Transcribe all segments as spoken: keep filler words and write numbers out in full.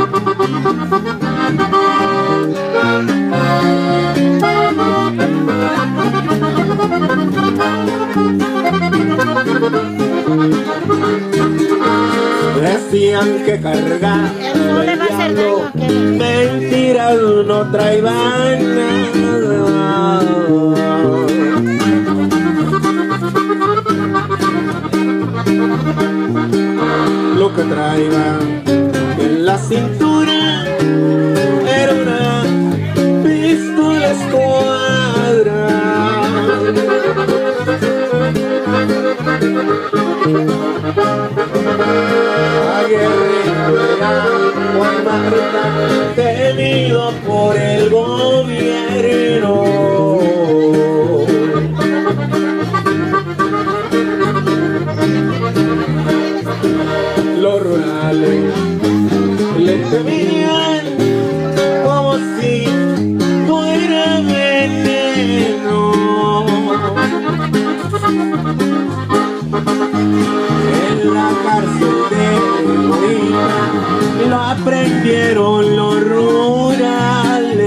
Decían que cargar el diablo, mentiras no traían nada. Lo que traían en la cintura era una pistola escuadra. Aguerrido era Juan Marta, temido por el gobierno. Los rurales le temían como si fuera veneno. En la cárcel de Molina lo aprendieron los rurales.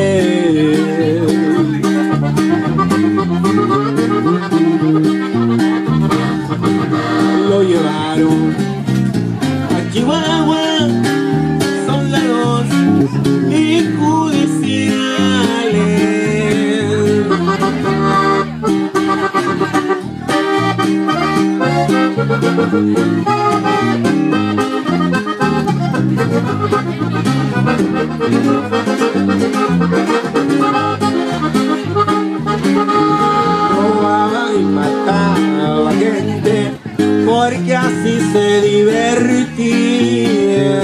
Lo llevaron a Chihuahua, soldados y judiciales. Robaba y mataba gente porque así se divertía.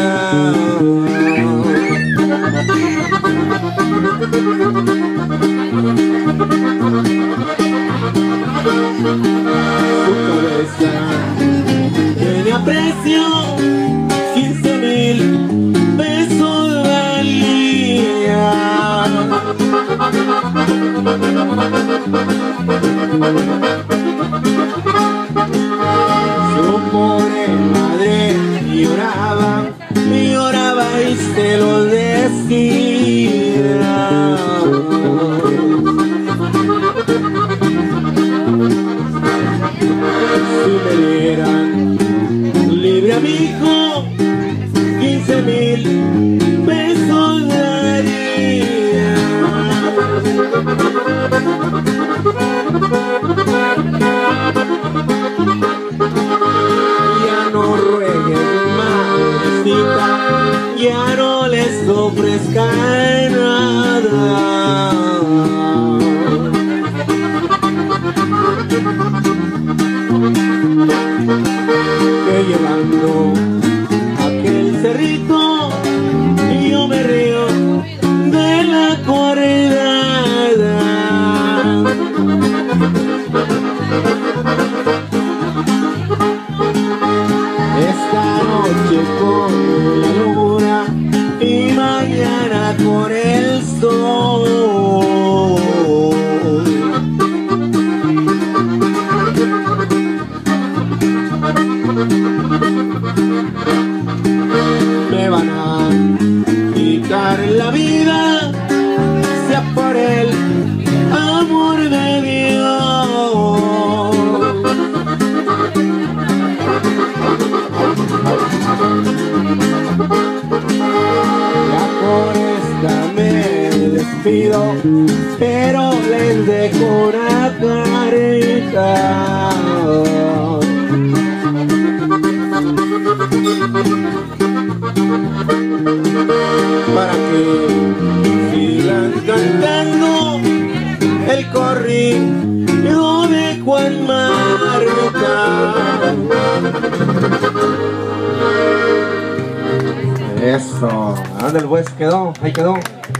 Su cabeza tenía precio, quince mil pesos valía. Su pobre madre lloraba, lloraba y se lo decía. Si me dieran libre a mi hijo, quince mil pesos daría. Ya no rueguen, madrecita, ya no les ofrezca nada. Que llevando aquel cerrito yo me río de la corredada. Esta noche con la luna y mañana con el sol. Me van a quitar la vida, sea por el amor de Dios. Ya con esta me despido, pero les dejo una carita. Para que sigan cantando el corrido de Juan Marta. Eso, ¿dónde el pues quedó? Ahí quedó.